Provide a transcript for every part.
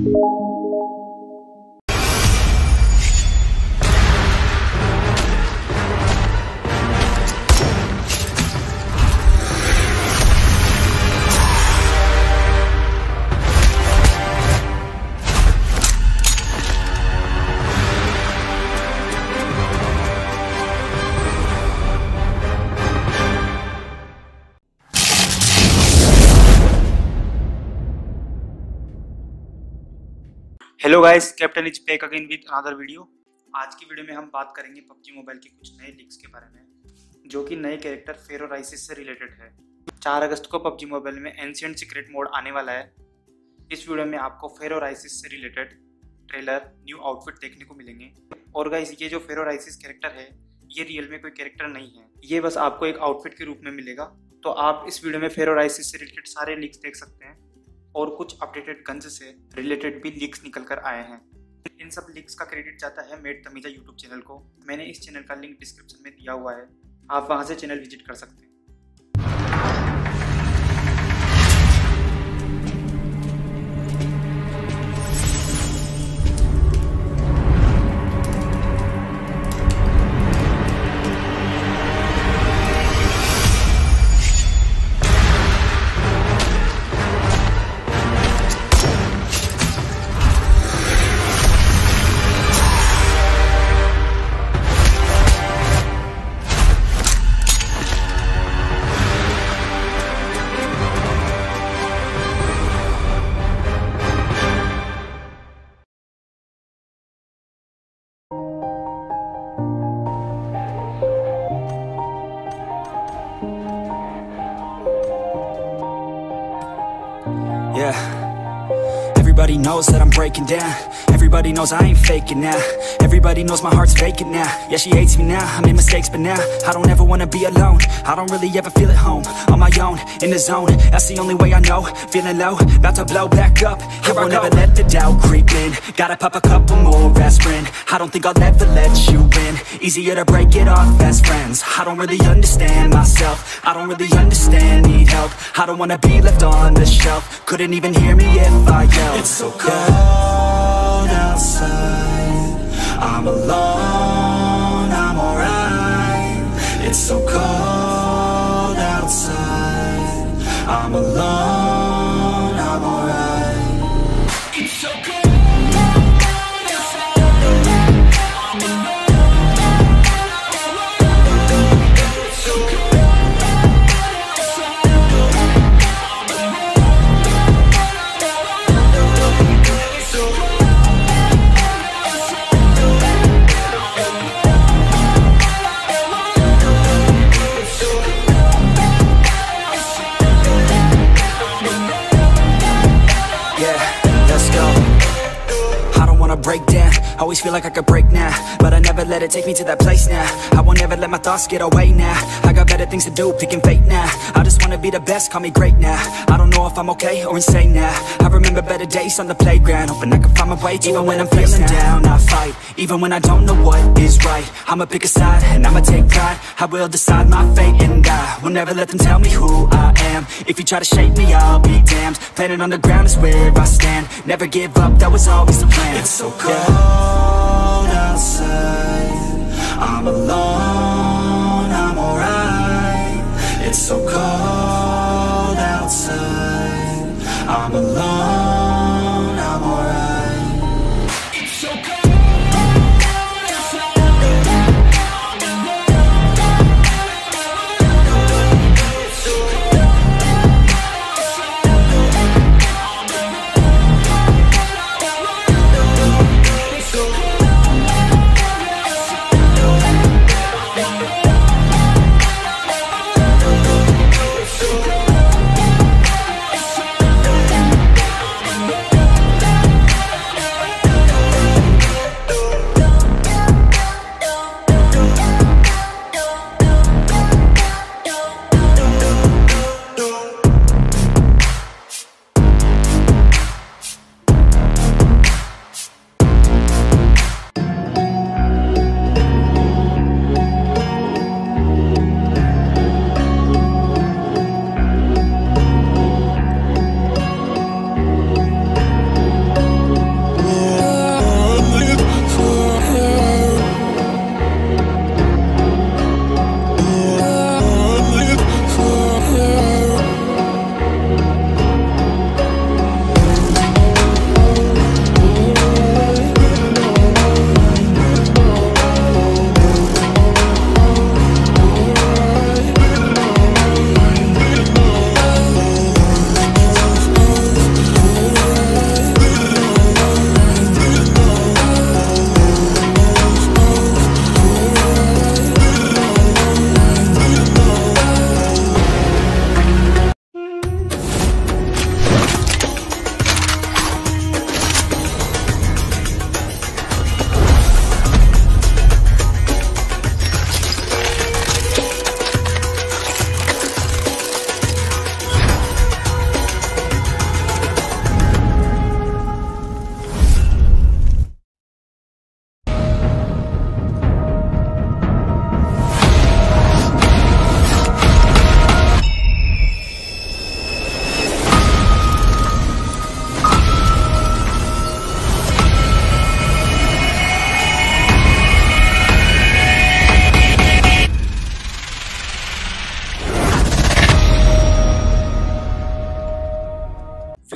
Hello guys, captain is back again with another video. आज की video में हम बात करेंगे पबजी मोबाइल के कुछ नए लीक्स के बारे में, जो कि नए कैरेक्टर फेरो राइसिस से रिलेटेड है। 4 अगस्त को पबजी मोबाइल में एंशिएंट सीक्रेट मोड आने वाला है। इस वीडियो में आपको फेरो राइसिस से रिलेटेड ट्रेलर, न्यू आउटफिट देखने को मिलेंगे। और गाइस, ये जो फेरो राइसिस कैरेक्टर है, ये रियल में कोई कैरेक्टर नहीं है, ये बस आपको एक आउटफिट के रूप में मिलेगा। तो आप इस वीडियो में फेरो राइसिस से रिलेटेड सारे लीक्स देख सकते हैं और कुछ अपडेटेड गन्स से रिलेटेड भी लीक्स निकल कर आए हैं। इन सब लीक्स का क्रेडिट जाता है मेड तमीजा यूट्यूब चैनल को। मैंने इस चैनल का लिंक डिस्क्रिप्शन में दिया हुआ है, आप वहां से चैनल विजिट कर सकते हैं। Yeah, everybody knows that I'm breaking down. Everybody knows I ain't faking now. Everybody knows my heart's vacant now. Yeah, she hates me now, I made mistakes but now I don't ever wanna be alone. I don't really ever feel at home. On my own, in the zone, that's the only way I know. Feeling low, about to blow back up. Here I won't ever let the doubt creep in. Gotta pop a couple more aspirin. I don't think I'll ever let you in. Easier to break it off best friends. I don't really understand myself. I don't really understand, need help. I don't wanna be left on the shelf. Couldn't even hear me if I yelled. It's so cold outside, I'm alone, I'm alright. It's so cold outside, I'm alone, I'm alright. It's so cold. Break down, always feel like I could break now, but I never let it take me to that place now. I won't ever let my thoughts get away now. I got better things to do, picking fate now. I just wanna be the best, call me great now. I don't know if I'm okay or insane now. I remember better days on the playground, hoping I can find my way. Even when I'm feeling down, I fight. Even when I don't know what is right, I'ma pick a side and I'ma take pride. I will decide my fate and I will never let them tell me who I am. If you try to shape me, I'll be damned. Planet on the ground is where I stand. Never give up, that was always the plan. It's so cold outside, I'm alone, I'm alright. It's so cold outside, I'm alone, I'm alright. It's so cold.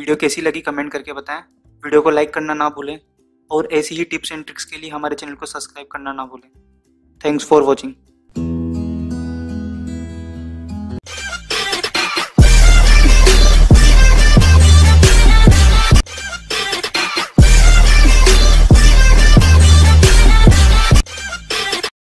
Video कैसी लगी comment करके बताएं। Video को like करना ना भूलें और ऐसी ही टिप्स एंड ट्रिक्स के लिए हमारे चैनल को सब्सक्राइब करना ना भूलें। Thanks for watching.